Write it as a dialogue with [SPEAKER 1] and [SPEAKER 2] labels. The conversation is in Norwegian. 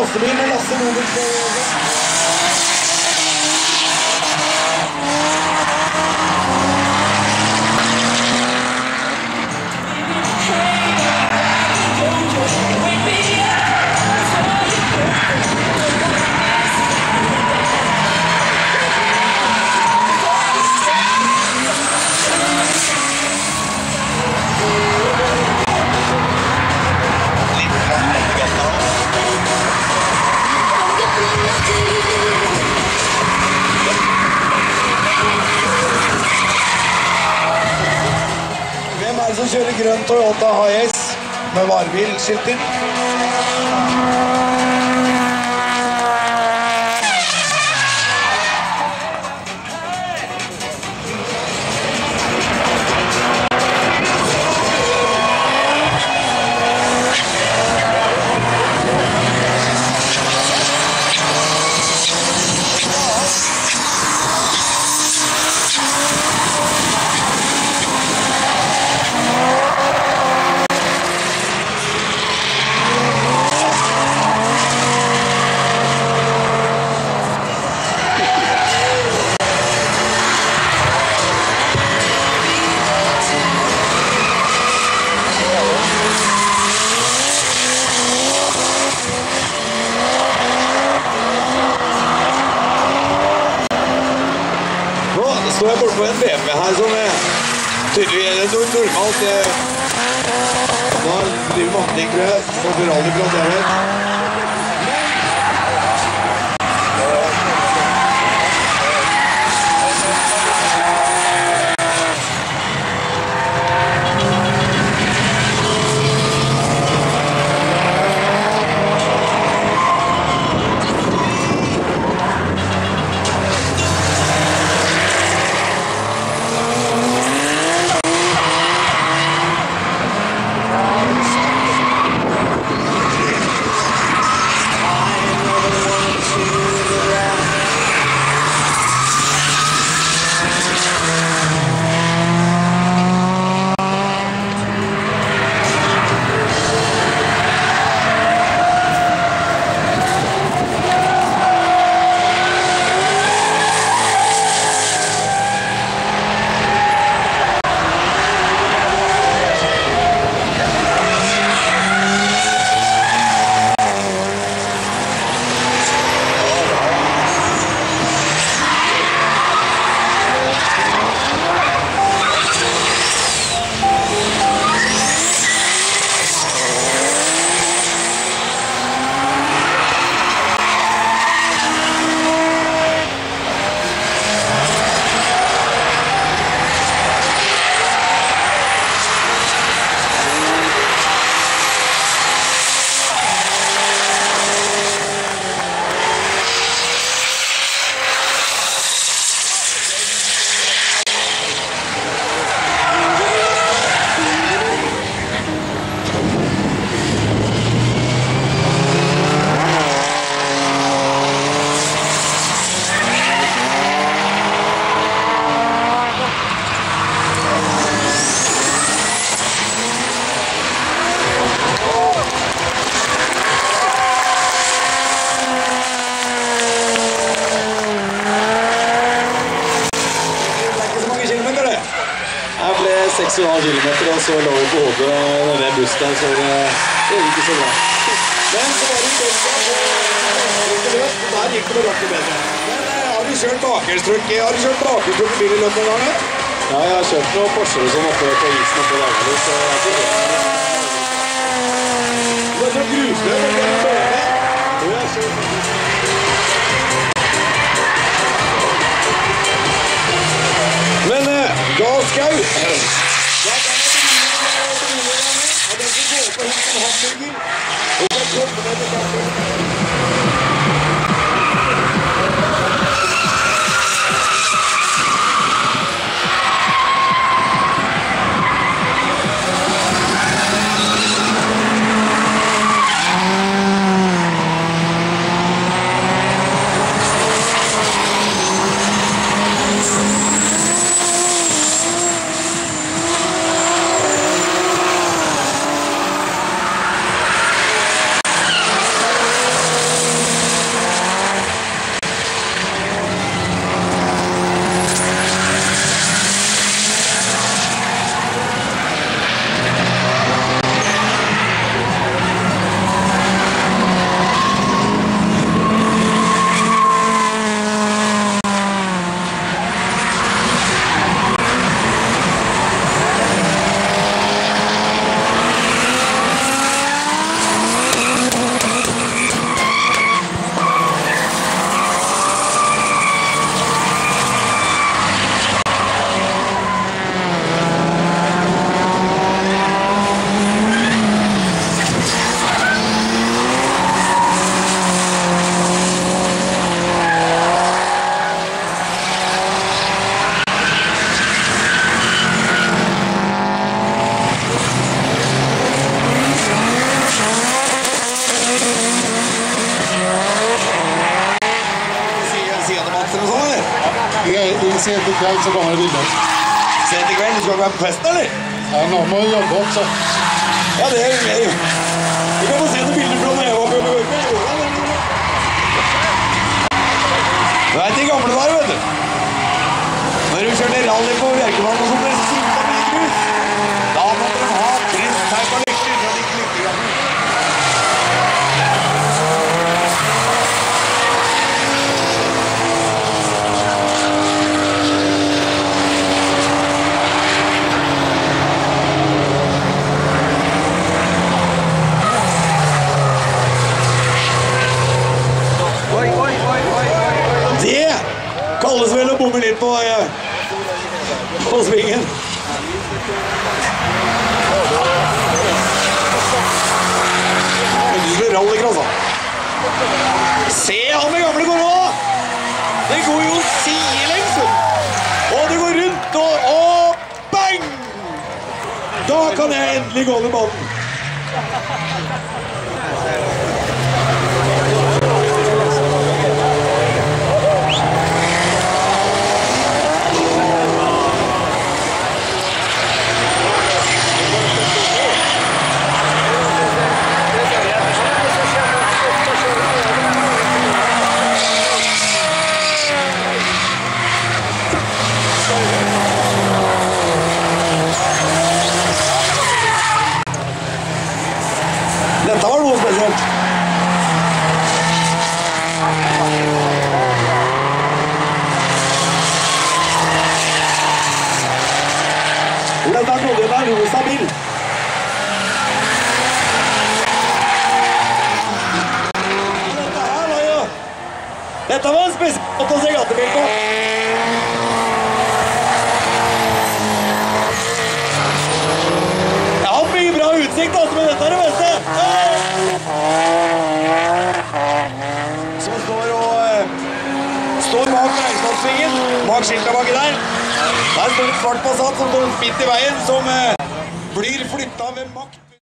[SPEAKER 1] lastebil med Lasse Robert. Hvem er det som kjører grønn Toyota Hiace med varebilskilter? Står jeg bort på en BMW her som tydeligvis normalt da driver mange ting, tror jeg, som for rallyprat jeg vet. Her ble 6,5 kilometer, og så lå vi på hodet denne bussen der, så det gikk ikke så bra. Men så var det en løp, og der gikk det noe bedre. Men har du kjørt bakerstrøk i bil i løpet av dagen? Ja, jeg har kjørt noen Porsche som oppe på isen oppe i dagene, så jeg har ikke hørt. Du er så grusløp, og det er dårlig. Du er så... Men galskau! Da kan jeg og den som går på hit en hamburger, og så kommer det til kaffe.
[SPEAKER 2] sent i kveld, så kommer det bilder.
[SPEAKER 1] Sent i kveld? Du skal være på festen, eller?
[SPEAKER 2] Ja, nå må vi jobbe også.
[SPEAKER 1] Ja, det er jo. Du kan få se noen bilder fra når jeg var på Bjørkøy. Du vet de gamle der, vet du. Når du kjørte rally på Bjørkøy og sånn, det sykta mye grus. Da måtte de ha press, teip og lykter, så de ikke lykter gammel. Det kalles vel å bomme litt på svingen. Det blir rallycross, da. Se han med gamle går nå! Det går jo sidelengs. Og det går rundt, og bang! Da kan jeg endelig gå med banen. Dette var noe spesielt. Hvordan er det der rosa bil? Dette var en spesiell måte å se gatebil på. Jeg har hatt mye bra utsikt, altså, men dette er det beste. Som står bak Reisdalssvingen, bak skiltet baki der. Der står et svart Passat som går midt i veien, som blir flyttet ved makt.